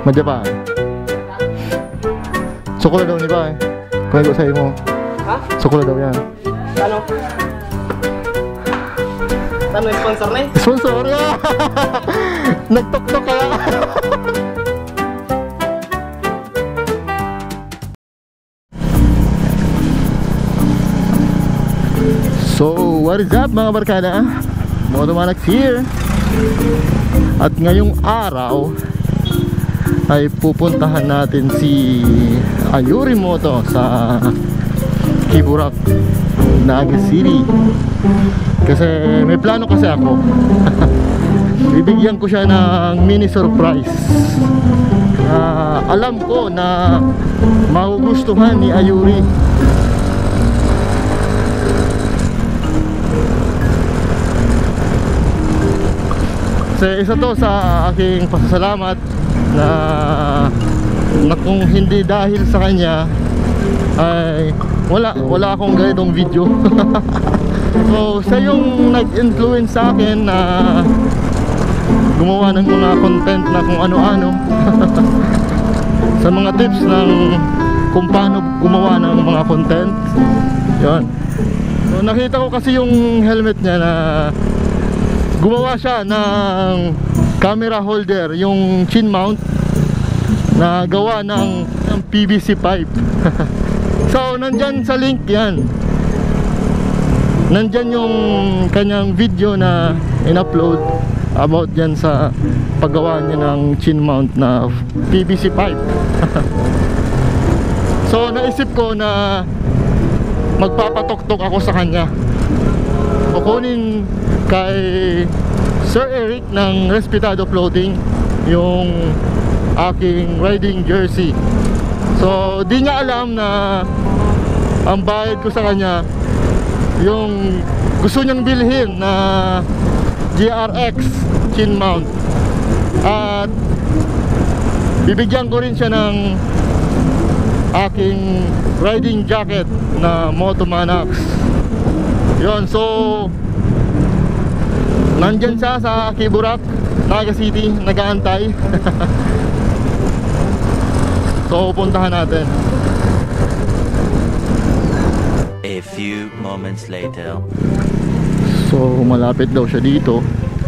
Madyapan. Sukula daw ni ba eh. Kung ikaw sa'yo mo. Ha? Sukula daw yan. Ano? Ano yung sponsor na eh? Sponsor ya! Nagtok-tok kaya. So, what is up mga barkada? Motomanax here. At ngayong araw ay pupuntahan natin si Ayuri Moto sa Kiburak, Naga City. Kasi may plano kasi ako. Bibigyan ko siya ng mini surprise. Alam ko na magugustuhan ni Ayuri. Kasi isa to sa aking pasasalamat na kung hindi dahil sa kanya ay wala akong ganitong video. So siya yung nag-influence sa akin na gumawa ng mga content na kung ano-ano. Sa mga tips ng kung paano gumawa ng mga content. Yun. So nakita ko kasi yung helmet niya na gumawa siya ng camera holder, yung chin mount na gawa ng PVC pipe. So nandyan sa link yan. Nandyan yung kanyang video na in-upload about yan sa paggawa niya ng chin mount na PVC pipe. So naisip ko na magpapatok-tok ako sa kanya. Kukunin kay Sir Eric ng Respetado Floating yung aking riding jersey. So di niya alam na ang bayad ko sa kanya yung gusto niyang bilhin na GRX chin mount. At bibigyan ko rin siya ng aking riding jacket na Motomanax. Yun, so nandyan siya sa Kiburak, Naga City, nag-aantay. So puntahan natin. A few moments later. So malapit daw siya dito.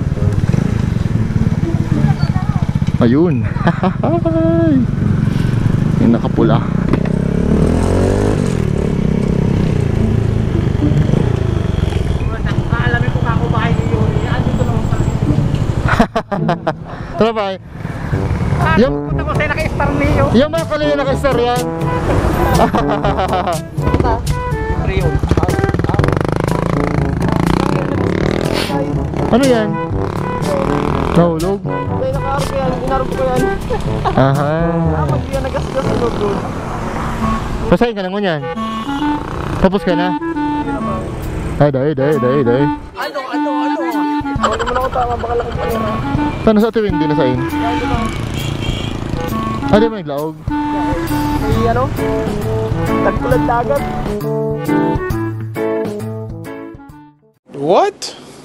Ayun. Yung nakapula. Tara ba? Yung punta ko sa'yo naka-star niyo. yung mga kalina naka-star yan. Rio. Ano yan? Nahulog? May naka-arap ko yan, inarap ko yan. Aha. Pag yan nagasgas sa loob doon. Pasahin ka na mo yan. Tapos ka na? Ay, day. Ano? Huwag mo na ako tama, baka lang ang pera. Paano sa tuwing din na sain? Ah, di ba naglaog? May ano? Tagpulad dagat. What?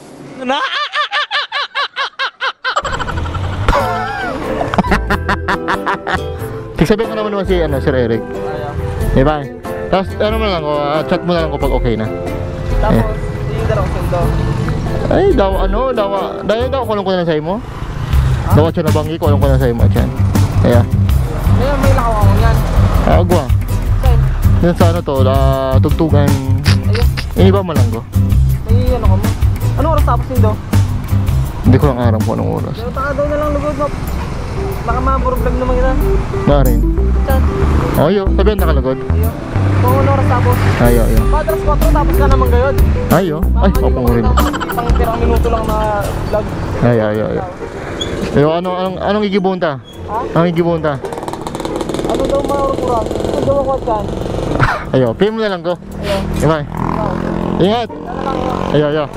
Tigsabihin ko naman si Sir Eric. Diba? Tapos ano mo lang, chat mo na lang kapag okay na. Tapos, yung darong sundo. Ay, daw kulong ko na sa'yo mo. Daw siya nabangi, kulong ko na sa'yo mo. Kaya May nakawang yan. agwa. Saan? Yan sa ano to, tugtugan. Ayun. Iniba mo lang ko. May ano ka mo? Anong oras tapos nindo? Hindi ko lang aram kung anong oras. Pero taka daw na lang lugod mo. Baka maburog naman kita. Maaaring. Saan? Ayo, sabihan nakalagod. Ayun. Kung anong oras tapos? Ayo. Padras 4 tapos ka naman gayon. Ayo. Ay, opong rin. Isang pirang minuto lang na vlog. Ayo. Pero anong igibunta? Ha? Anong igibunta? Ano daw maurang-urang? Ano daw makuhat kan? Ayo, pay mo na lang ko. Ayun. Diba? Ingat. Ano lang yun? Ayo.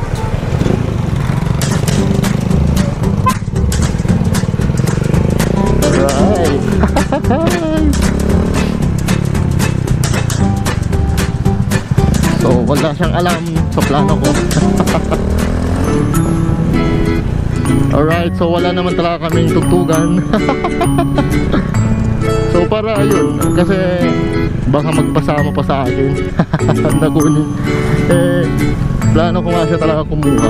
Right. So wala siyang alam sa plano ko. Alright, so wala naman talaga kaming tugtugan. So para ayun, kasi baka magpasama pa sa akin. Nakunin. Plano ko nga siya talaga kumuha.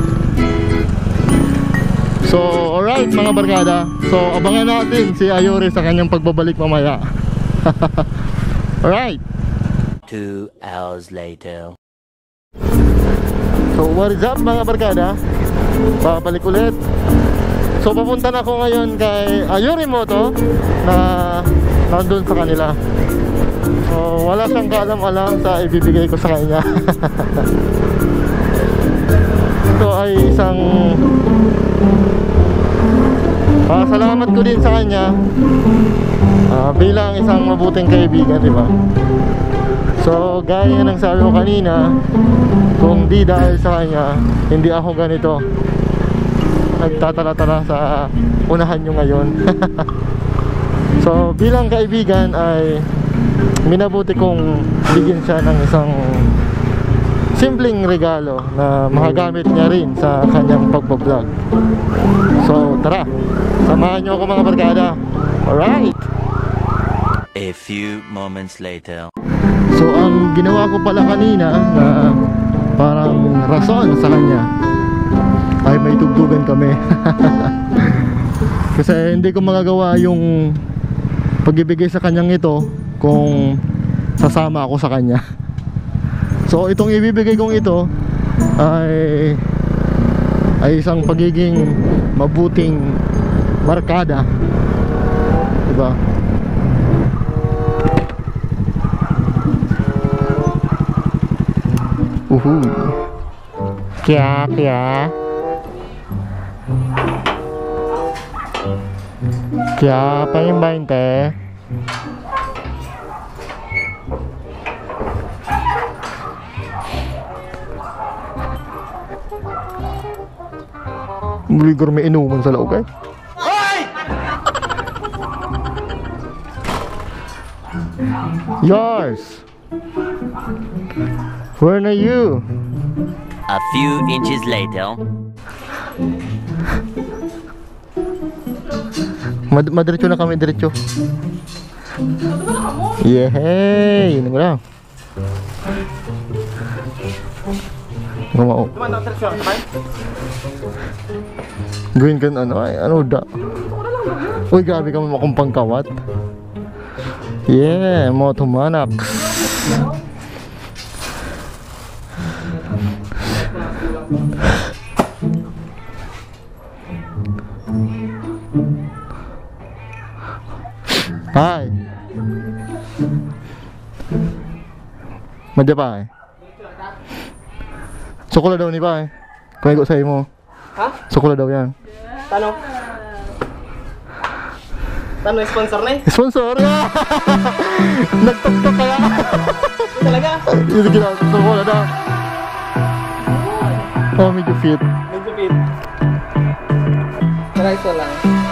So alright mga barkada, so abangan natin si Ayori sa kanyang pagbabalik mamaya. Alright. 2 hours later. So what is up mga barkada? Babalik ulit. So papunta na ako ngayon kay Yorimoto na nandun sa kanila. So wala siyang kaalam-alam sa ibibigay ko sa kanya. Ito ay isang salamat ko din sa kanya bilang isang mabuting kaibigan, di ba? So gaya ng sabi ko kanina, kung di dahil sa kanya, hindi ako ganito nagtatala-tala sa unahan nyo ngayon. So bilang kaibigan ay minabuti kong bigyan siya ng isang simpleng regalo na makagamit niya rin sa kanyang pagbablog. So tara, samahan nyo ako mga barkada. Alright. A few moments later. So ang ginawa ko pala kanina na parang rason sa kanya ay may tugtugan kami. Kasi hindi ko magagawa yung pag-ibigay sa kanyang ito kung sasama ako sa kanya. So itong ibibigay kong ito ay isang pagiging mabuting barkada, diba? Kya pa yung 20? Buligor may inuman sa loob, eh? Yours! Where are you? A few inches later. Madiretso na kami, diretso. Yehey! Yun lang. Gumao. Gawin ka ano ay ano da. Uy, grabe ka mo kumpang kawat. Yeah, mo tumanak. Hi. Madya pa eh. Sukula daw ni pa eh. Kaya ko sa'yo mo. Ha? Sukula daw yan. Tano? Tano, sponsor na eh? Sponsor? Nagtok-tok kaya. Talaga? Hindi gila, sukula daw. Oh, medyo fit. Medyo fit. Rice lang.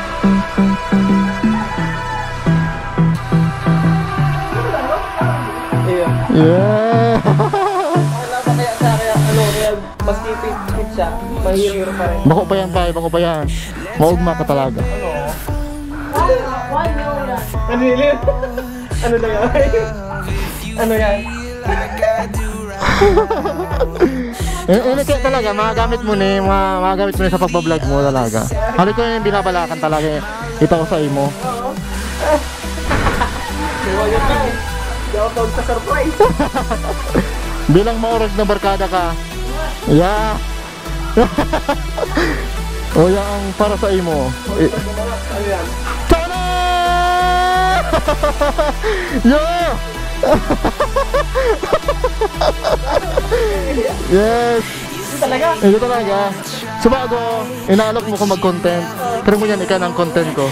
Yeah. Wala pa kaya sa kaya ano, kaya mas fit siya, mahihiro pa rin. Bako pa yan, pare, bako pa yan. Maugma ka talaga. Ano yun? Ano na yan? Ano yan? Kaya talaga, magagamit mo ni, magagamit mo ni sa pagbablog mo talaga. Hali ko yung binabalakan talaga ito ko sa imo. Di ako tawag sa surprise. Bilang maurag na barkada ka. Yeah. O yan ang para sa imo. Ano yan? Tana! Yo! Yes! Ito talaga? Ito talaga. Subago, inaalok mo ko mag-content. Pero mo yan, ika ng content ko.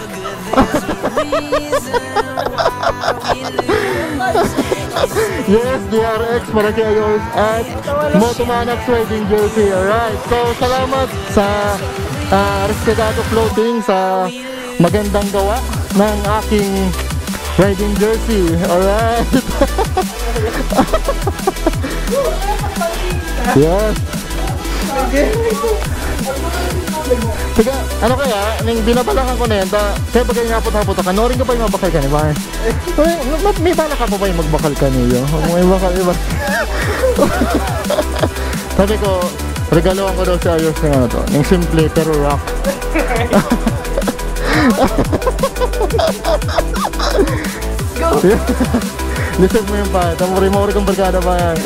Yes, DRX para kay Ayos at Motomanax Riding Jersey. Alright, so salamat sa Rescatado Floating sa magandang gawa ng aking riding jersey. Alright. Yes. Sige, ano kaya, nang binabalangan ko na yan, kaya bagay nga po ka, norin ka pa yung mabakal ka ni ba? May balak ka pa ba yung magbakal ka niyo? May bakal, iba. Sabi ko, regaluhan ko daw sa ayos ng ano to, yung simple pero rock. Listen mo yung pa, tamuri-mori kong barkada pa yan.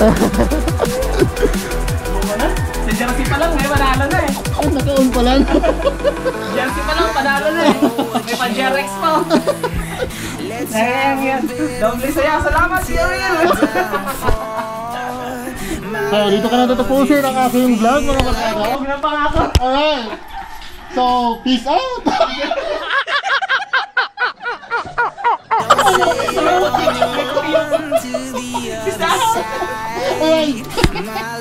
Sa jersey pa lang, may panalo na eh. Ay, naka-on pa lang. Jersey pa lang, panalo na eh. May pan-Jerex pa. Ayan. Doble saya. Salamat, si Ariel. So, dito ka na tatapusin ang aking vlog, mga barkada. Huwag na pangako. Alright. So, peace out. Salamat. Alright.